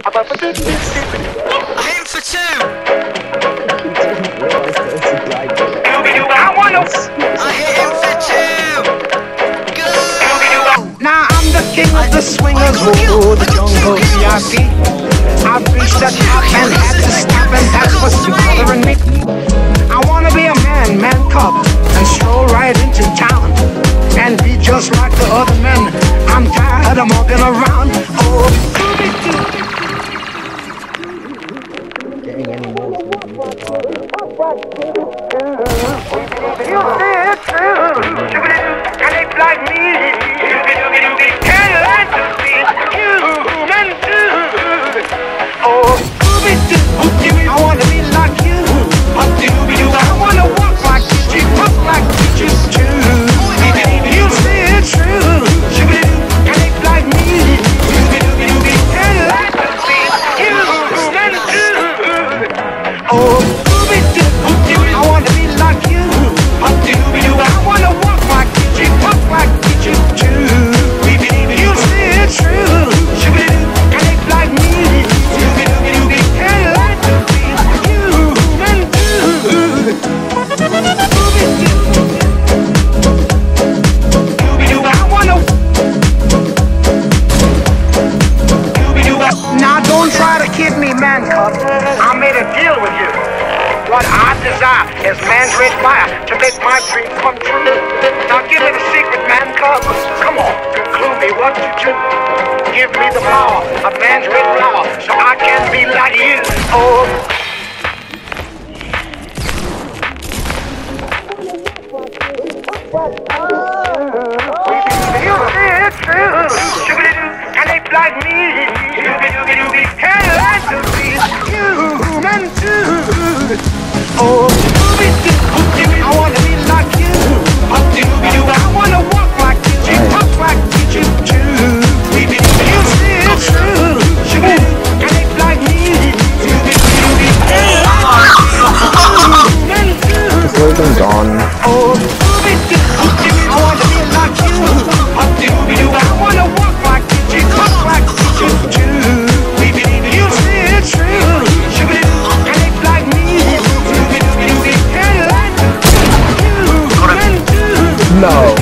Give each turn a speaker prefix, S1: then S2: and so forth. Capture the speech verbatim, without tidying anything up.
S1: Hit him for two!
S2: I wanna.
S1: I hit him for two! Go!
S2: Now I'm the king of the swingers, oh, the jungle V I P. I've reached the top and had to stop, and that's what's bothering me. I wanna be a man, man cub, and stroll right into town, and be just like the other men. I'm tired of walking around. Oh,
S3: Getting any more
S2: you say it's true, and it's like me. Can't let to be human too. Oh, I wanna be like you. I wanna walk like you, talk like you too. You say it's true, and it's like me. Can't let to be human too. Oh, I wanna be like you. I wanna walk like you, talk like you too. You say it's true, and it's like me. Can't let to be human too. I wanna. Now don't try to kid me, man cub. I made a deal with you. What I desire is man's red fire to make my dream come true. Now give me the secret, man cub. Come on, clue me what to do. Give me the power of man's red flower so I can be like you. Oh. You say it's true, and it's like me. Can't let to be human too. Oh, I wanna be like you. I wanna walk like you, talk like you too. You say it's true, and it's like me. Human too.
S3: Closing dawn.
S2: Oh, I wanna be like you. I wanna walk like you, talk like you too. You say it's true, and it's like me. Can't let you, human too.
S3: No.